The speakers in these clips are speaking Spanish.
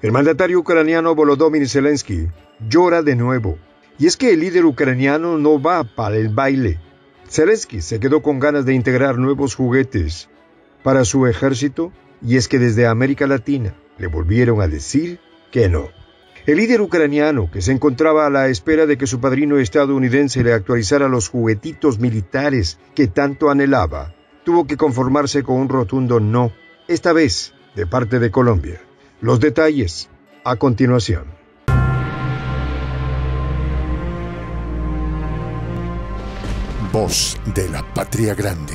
El mandatario ucraniano Volodymyr Zelensky llora de nuevo. Y es que el líder ucraniano no va para el baile. Zelensky se quedó con ganas de integrar nuevos juguetes para su ejército, y es que desde América Latina le volvieron a decir que no. El líder ucraniano, que se encontraba a la espera de que su padrino estadounidense le actualizara los juguetitos militares que tanto anhelaba, tuvo que conformarse con un rotundo no, esta vez de parte de Colombia. Los detalles a continuación. Voz de la Patria Grande.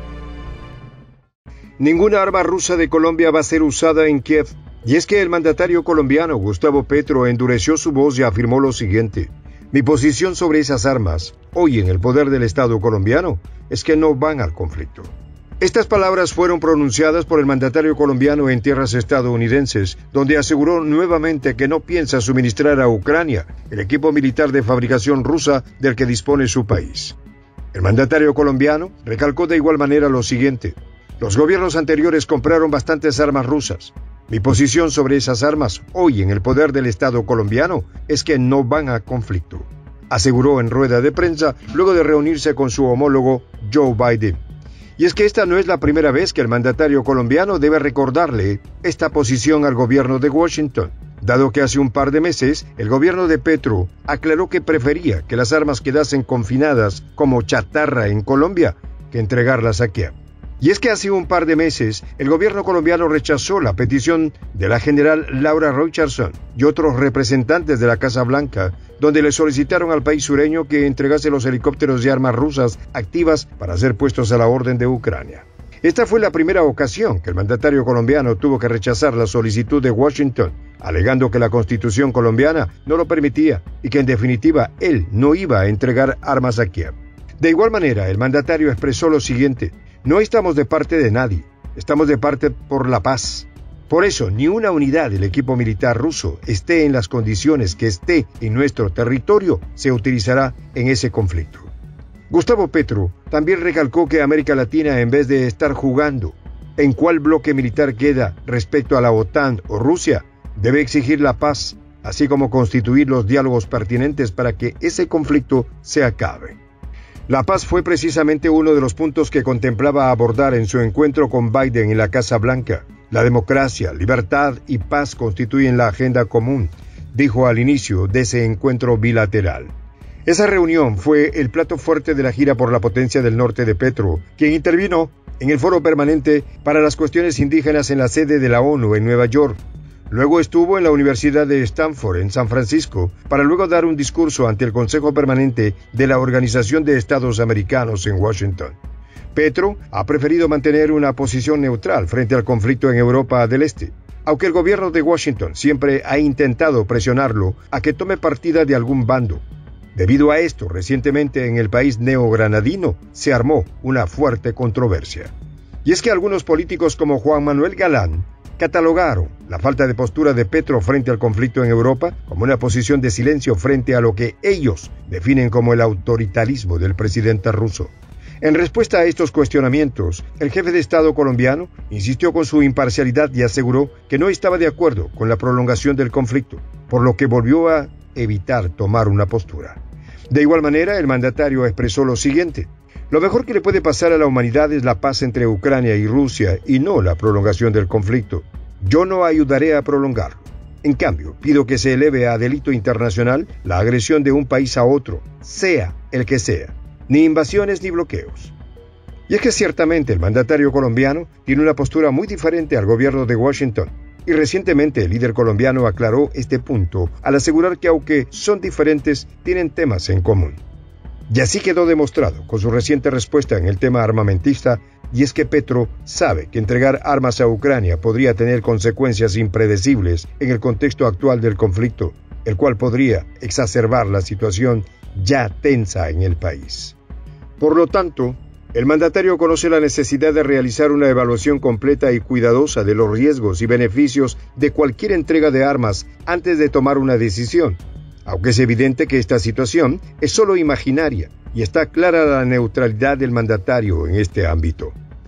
Ninguna arma rusa de Colombia va a ser usada en Kiev. Y es que el mandatario colombiano Gustavo Petro endureció su voz y afirmó lo siguiente: mi posición sobre esas armas, hoy en el poder del Estado colombiano, es que no van al conflicto. Estas palabras fueron pronunciadas por el mandatario colombiano en tierras estadounidenses, donde aseguró nuevamente que no piensa suministrar a Ucrania el equipo militar de fabricación rusa del que dispone su país. El mandatario colombiano recalcó de igual manera lo siguiente: los gobiernos anteriores compraron bastantes armas rusas. Mi posición sobre esas armas, hoy en el poder del Estado colombiano, es que no van a conflicto, aseguró en rueda de prensa luego de reunirse con su homólogo Joe Biden. Y es que esta no es la primera vez que el mandatario colombiano debe recordarle esta posición al gobierno de Washington, dado que hace un par de meses el gobierno de Petro aclaró que prefería que las armas quedasen confinadas como chatarra en Colombia que entregarlas a Kiev. Y es que hace un par de meses, el gobierno colombiano rechazó la petición de la general Laura Richardson y otros representantes de la Casa Blanca, donde le solicitaron al país sureño que entregase los helicópteros y armas rusas activas para ser puestos a la orden de Ucrania. Esta fue la primera ocasión que el mandatario colombiano tuvo que rechazar la solicitud de Washington, alegando que la Constitución colombiana no lo permitía y que en definitiva él no iba a entregar armas a Kiev. De igual manera, el mandatario expresó lo siguiente: no estamos de parte de nadie, estamos de parte por la paz. Por eso, ni una unidad del equipo militar ruso, esté en las condiciones que esté en nuestro territorio, se utilizará en ese conflicto. Gustavo Petro también recalcó que América Latina, en vez de estar jugando en cuál bloque militar queda respecto a la OTAN o Rusia, debe exigir la paz, así como constituir los diálogos pertinentes para que ese conflicto se acabe. La paz fue precisamente uno de los puntos que contemplaba abordar en su encuentro con Biden en la Casa Blanca. La democracia, libertad y paz constituyen la agenda común, dijo al inicio de ese encuentro bilateral. Esa reunión fue el plato fuerte de la gira por la potencia del norte de Petro, quien intervino en el Foro Permanente para las Cuestiones Indígenas en la sede de la ONU en Nueva York. Luego estuvo en la Universidad de Stanford, en San Francisco, para luego dar un discurso ante el Consejo Permanente de la Organización de Estados Americanos en Washington. Petro ha preferido mantener una posición neutral frente al conflicto en Europa del Este, aunque el gobierno de Washington siempre ha intentado presionarlo a que tome partida de algún bando. Debido a esto, recientemente en el país neogranadino se armó una fuerte controversia. Y es que algunos políticos como Juan Manuel Galán catalogaron la falta de postura de Petro frente al conflicto en Europa como una posición de silencio frente a lo que ellos definen como el autoritarismo del presidente ruso. En respuesta a estos cuestionamientos, el jefe de Estado colombiano insistió con su imparcialidad y aseguró que no estaba de acuerdo con la prolongación del conflicto, por lo que volvió a evitar tomar una postura. De igual manera, el mandatario expresó lo siguiente: lo mejor que le puede pasar a la humanidad es la paz entre Ucrania y Rusia y no la prolongación del conflicto. Yo no ayudaré a prolongarlo. En cambio, pido que se eleve a delito internacional la agresión de un país a otro, sea el que sea, ni invasiones ni bloqueos. Y es que ciertamente el mandatario colombiano tiene una postura muy diferente al gobierno de Washington, y recientemente el líder colombiano aclaró este punto al asegurar que aunque son diferentes, tienen temas en común. Y así quedó demostrado con su reciente respuesta en el tema armamentista, y es que Petro sabe que entregar armas a Ucrania podría tener consecuencias impredecibles en el contexto actual del conflicto, el cual podría exacerbar la situación ya tensa en el país. Por lo tanto, el mandatario conoce la necesidad de realizar una evaluación completa y cuidadosa de los riesgos y beneficios de cualquier entrega de armas antes de tomar una decisión, aunque es evidente que esta situación es solo imaginaria y está clara la neutralidad del mandatario en este ámbito.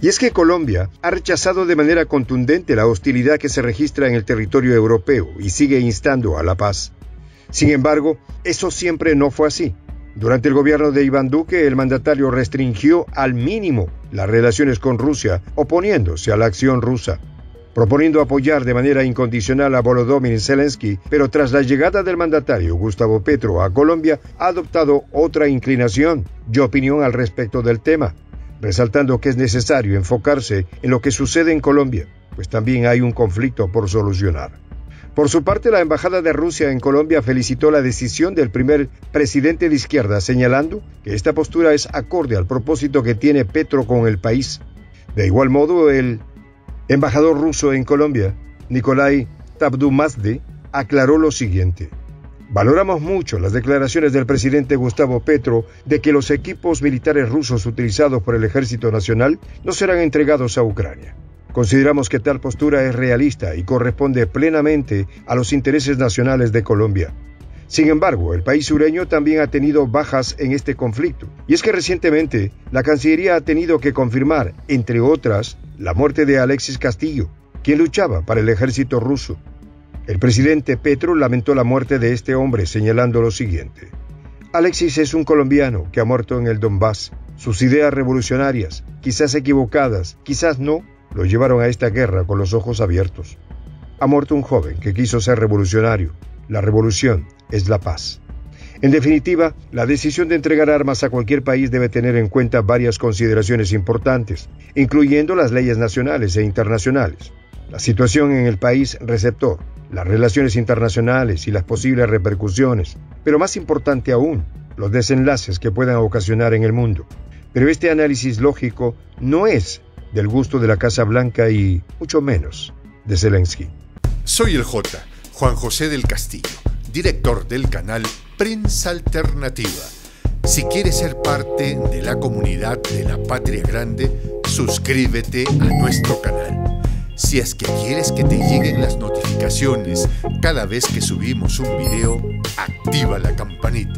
Y es que Colombia ha rechazado de manera contundente la hostilidad que se registra en el territorio europeo y sigue instando a la paz. Sin embargo, eso siempre no fue así. Durante el gobierno de Iván Duque, el mandatario restringió al mínimo las relaciones con Rusia, oponiéndose a la acción rusa, proponiendo apoyar de manera incondicional a Volodymyr Zelensky, pero tras la llegada del mandatario Gustavo Petro a Colombia, ha adoptado otra inclinación y opinión al respecto del tema, resaltando que es necesario enfocarse en lo que sucede en Colombia, pues también hay un conflicto por solucionar. Por su parte, la Embajada de Rusia en Colombia felicitó la decisión del primer presidente de izquierda, señalando que esta postura es acorde al propósito que tiene Petro con el país. De igual modo, el embajador ruso en Colombia, Nikolai Tabdumazde, aclaró lo siguiente: valoramos mucho las declaraciones del presidente Gustavo Petro de que los equipos militares rusos utilizados por el Ejército Nacional no serán entregados a Ucrania. Consideramos que tal postura es realista y corresponde plenamente a los intereses nacionales de Colombia. Sin embargo, el país sureño también ha tenido bajas en este conflicto, y es que recientemente la Cancillería ha tenido que confirmar, entre otras, la muerte de Alexis Castillo, quien luchaba para el ejército ruso. El presidente Petro lamentó la muerte de este hombre, señalando lo siguiente: Alexis es un colombiano que ha muerto en el Donbass. Sus ideas revolucionarias, quizás equivocadas, quizás no, lo llevaron a esta guerra con los ojos abiertos. Ha muerto un joven que quiso ser revolucionario. La revolución es la paz. En definitiva, la decisión de entregar armas a cualquier país debe tener en cuenta varias consideraciones importantes, incluyendo las leyes nacionales e internacionales, la situación en el país receptor, las relaciones internacionales y las posibles repercusiones, pero más importante aún, los desenlaces que puedan ocasionar en el mundo. Pero este análisis lógico no es del gusto de la Casa Blanca y, mucho menos, de Zelensky. Soy el J, Juan José del Castillo, director del canal Prensa Alternativa. Si quieres ser parte de la comunidad de la Patria Grande, suscríbete a nuestro canal. Si es que quieres que te lleguen las notificaciones cada vez que subimos un video, activa la campanita.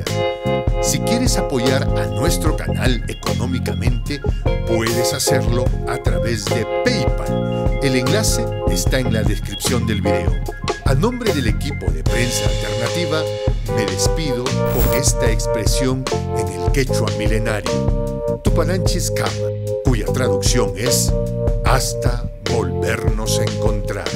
Si quieres apoyar a nuestro canal económicamente, puedes hacerlo a través de PayPal. El enlace está en la descripción del video. A nombre del equipo de Prensa Alternativa, me despido con esta expresión en el quechua milenario, Tupananchis Kama, cuya traducción es hasta volvernos a encontrar.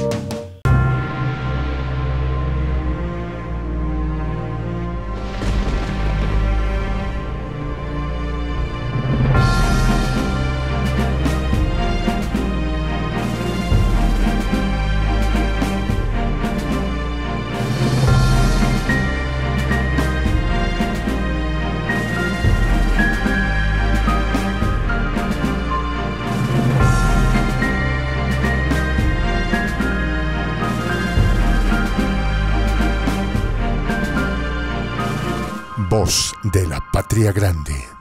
Voz de la Patria Grande.